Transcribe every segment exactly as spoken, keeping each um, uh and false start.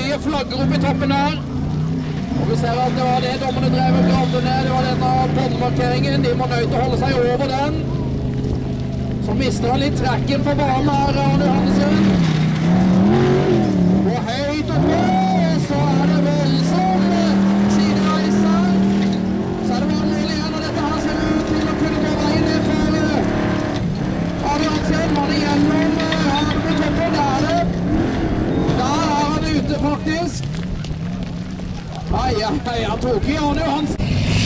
de flagger opp i toppen her. Og vi ser at det var det dommerne drev og gravde ned. Det var denne båndmarkeringen. De må nøye til å holde seg over den. Så mister han litt trekken på banen her, Arne Johannessen. Og høyt oppe, så er det voldsom sidereiser. Så er det vanlig igjen, og dette her ser ut til å kunne gå veien ned for Arne Johannessen. Han er gjennom her på toppen, der er det. Der er han ute faktisk. Ai, ai, han tok i Arne Johannessen.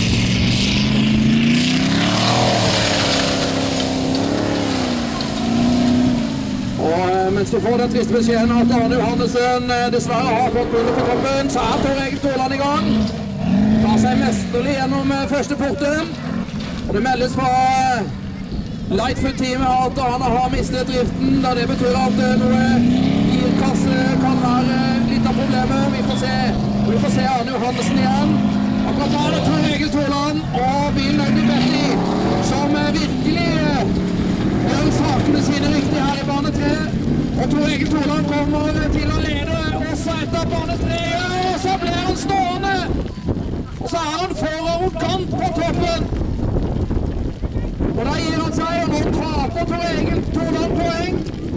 Og mens vi får den triste beskjeden at Arne Johannessen dessverre har fått bundet på toppen, så er Tor-Egil Torland i gang. Tar seg mesterlig gjennom første porten. Og det meldes fra Lightfoot-teamet at han har mistet driften, da det betyr at noe girkasse kan være litt av problemet. Vi får se, vi får se Arne Johannessen igjen. Akkurat da er det Tor-Egil Torland og bilen Øyne Betty som virkelig gjør sakene sine riktig her i bane tre. Og Tor-Egil Torland kommer til å lede også etter bane tre, og så blir han stående. Og så er han for arrogant på toppen. Og da gir han seg, og nå taper Tor-Egil Torland poeng.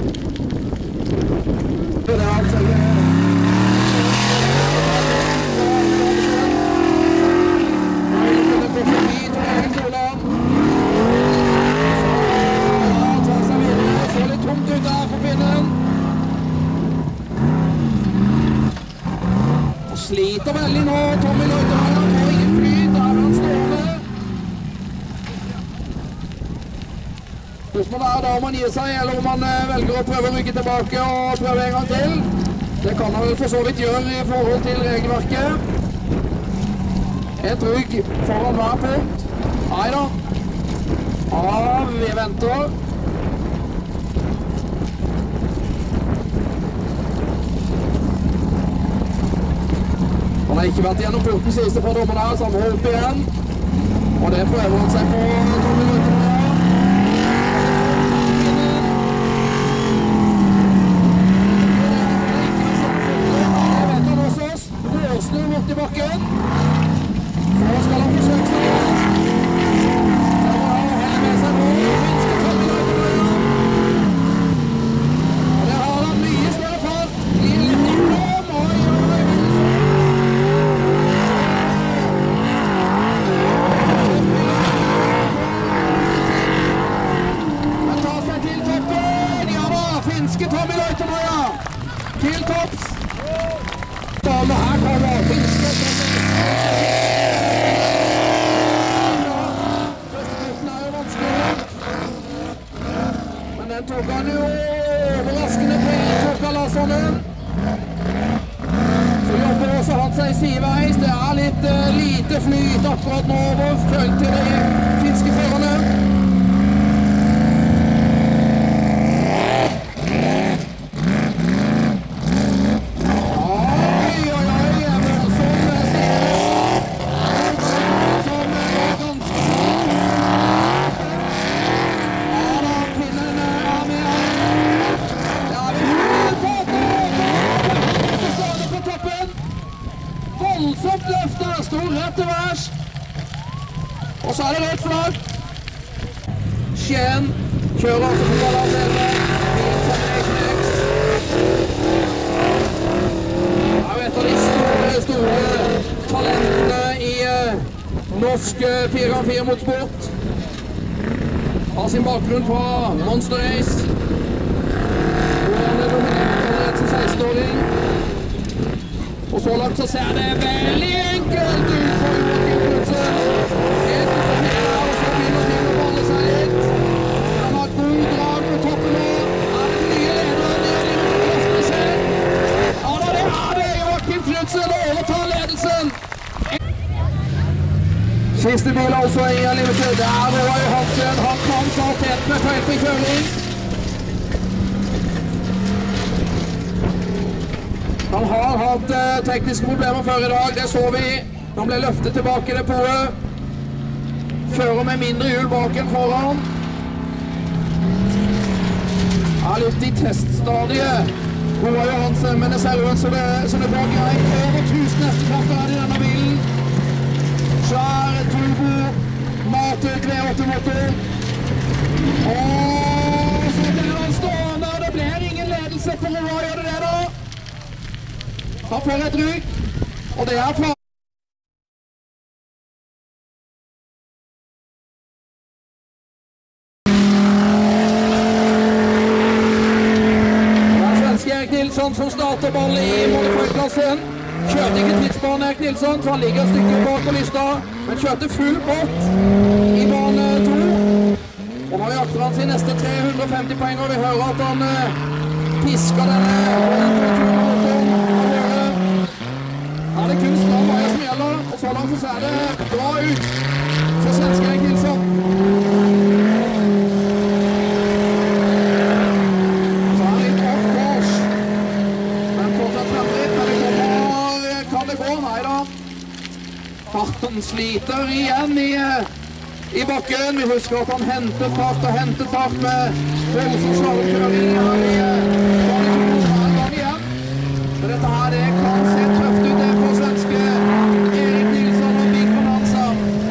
Det er altså det. Han vil kunne gå forbi Tor-Egil Torland. Så litt tomt ut der for pinnen. Og sliter veldig nå, Tommy Løyterøy. Han får ingen flyt, der er han stående. Spørsmålet er da om han gir seg, eller om han velger å prøve å rygge tilbake og prøve en gang til. Det kan han vel for så vidt gjøre i forhold til regelverket. Et rygg foran hver punkt. Neida. Ja, vi venter. Han har ikke vært gjennom porten siste fra dommeren her, så han må opp igjen. Og det prøver han seg på to minutter. Råsnur bort i bakken. Så skal han forsøke seg igjen. Så må han helle med seg på finske toppiløyterøya. Og der har han mye større fart. Blir litt innom. Oi, oi, oi. Han tar seg til toppen. Ja da, finske toppiløyterøya. Til topps. Damer her kommer finske toppiløyterøya. Den tok han jo overraskende på i Tor-Egil. Så jobber også han seg sideveis. Det er litt uh, lite flyt akkurat nå over følt til de finske førerne. Voldsomt løfte, stor rett til værs. Og så er det rødt flagg. Skien kjører også på ballandelen. Det er jo et av de store, store talentene i uh, norsk fire ganger fire motorsport. Har sin bakgrunn fra Monster Race. Og han er dominert allerede som seksten-åring. Og så langt så ser det veldig enkelt ut for Joakim Knudsen. Helt ut på fjerde her, og så begynner til å balle seg litt. Han har god drag på toppen nå. Er den nye lederen i Limited selv? Ja da, det er det! Joakim Knudsen overtar ledelsen. Siste bil altså i Limited. Det er Roy Hansen. Han kan ta tett med feil på kjøring. Han har hatt eh, tekniske problemer før i dag, det så vi. Han ble løftet tilbake i depotet. Fører med mindre hjul bak enn foran. Er litt i teststadiet. Gode Johansen, men det ser ut som det, som det går greit. Over tusen hestekrefter er det i denne bilen. Svær turbo, Matic V åtte-motor. Og så blir han stående, og det blir ingen ledelse for hva gjør det det da? Han får et rygg, og det er fra Nilsson som starter ballen i Modified-klassen. Kjørte ikke tidsbanen Erik Nilsson, så han ligger et stykke bak på lista, men kjørte full pott i bane to. Og nå jakter han sin neste tre hundre og femti poeng, og vi hører at han eh, pisker denne motoren av høyre. Her er det kun stram veier som gjelder, og så langt så ser det bra ut for svenske Erik Nilsson. Han sliter igjen i, i bakken. Vi husker at han hentet fart og hentet fart med voldsom slalomkjøring her i bane to hver gang igjen. Så dette her, det kan se tøft ut det på svenske Erik Nilsson og Big Bonanza.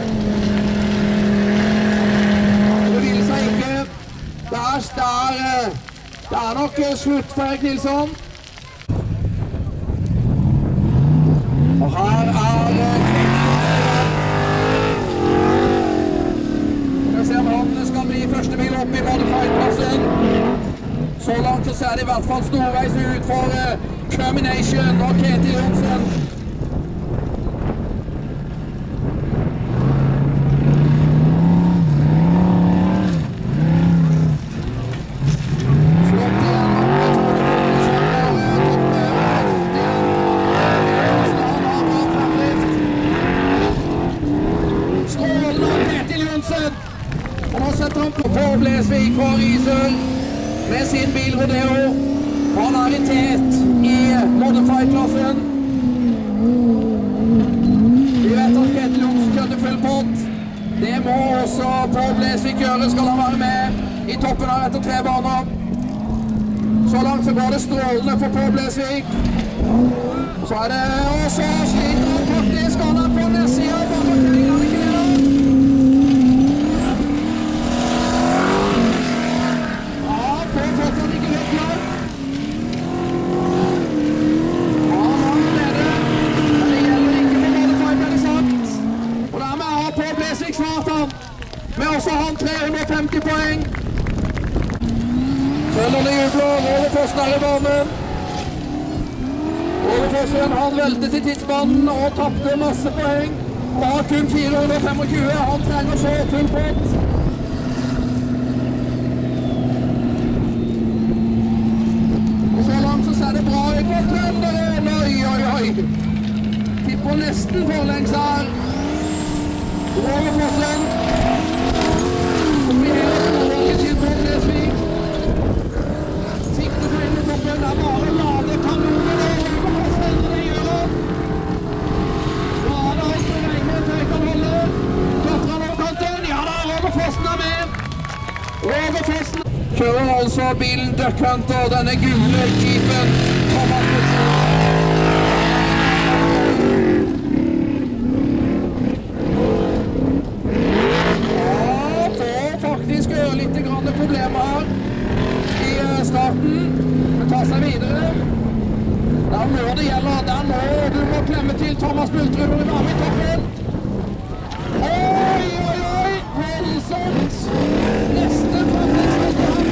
Det vil seg ikke. Det er, det er, det er nok slutt for Erik Nilsson. Og her er han skal bli første bil opp i Modified-klassen. Så langt så ser det i hvert fall storveis ut for uh, Termination og Ketil Johnsen. Flott igjen. Strålende av Ketil Johnsen. Og nå setter han på Blesvig fra Risør med sin bil Rodeo. Han er i tet i Modified-klassen. Vi vet at Ketil Johnsen kjørte full pott. Det må også på Blesvig gjøre, skal han være med i toppen av etter tre baner. Så langt så går det strålende for på Blesvig. Så er det også sliter han faktisk, han er på nedsiden av banemarkeringen. Med også han tre hundre og femti poeng. Følgende jubler, Overfossen er i banen. Overfossen, han veltet i tidsbanen og tappte masse poeng. Bak kun fire hundre og tjuefem, han trenger så full pott. Og så langt så ser det bra ut på Trønderen. Oi, oi, oi. Tipper nesten forlengs her. Overfossen. Sikter seg inn i toppen, det er bare lade kanoner, og på selv det gjør det. Lade alt og regner til jeg kan holde. Klatrer han over kanten, ja da, Overfossen er med. Overfossen kjører altså bilen Duck Hunter, denne gule jeepen. Thomas problemer i starten, men tar seg videre. Det er nå det gjelder, det er nå du må klemme til Thomas Bultrud og være med i toppen. Oi, oi, oi, voldsomt! Neste fremtidsmøte.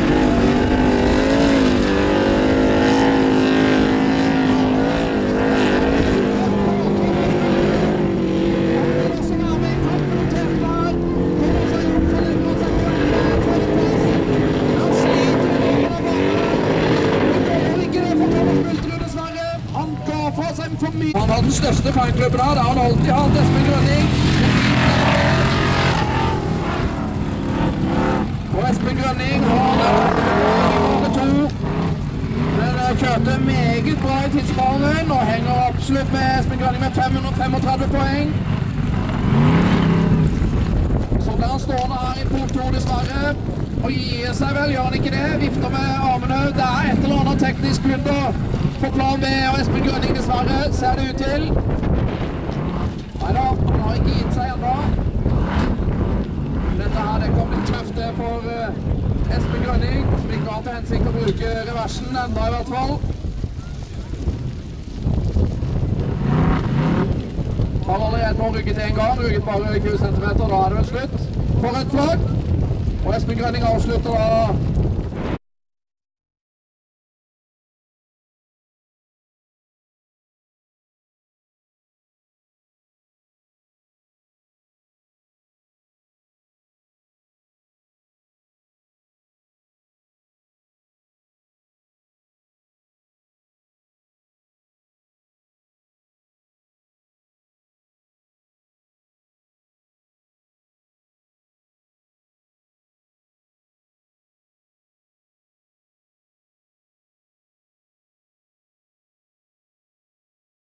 Han har den største fanklubben her, det har han alltid hatt, Espen Grønning. Og Espen Grønning har i bane to. Den kjørte meget bra i tidsbanen, og henger absolutt med Espen Grønning med fem hundre og femogtredve poeng. Så blir han stående her i port to dessverre. Og gir seg vel, gjør han ikke det? Vifter med armene. Det er et eller annet teknisk under for plan B og Espen Grønning dessverre, ser det ut til. Neida, han har ikke gitt seg enda. Dette her, det kom litt tøft det for uh, Espen Grønning, som ikke har til hensikt å bruke reversen, enda i hvert fall. Har allerede nå rygget en gang, rygget bare tjue centimeter, da er det vel slutt. For et flagg. Og Espen Grønning avslutter da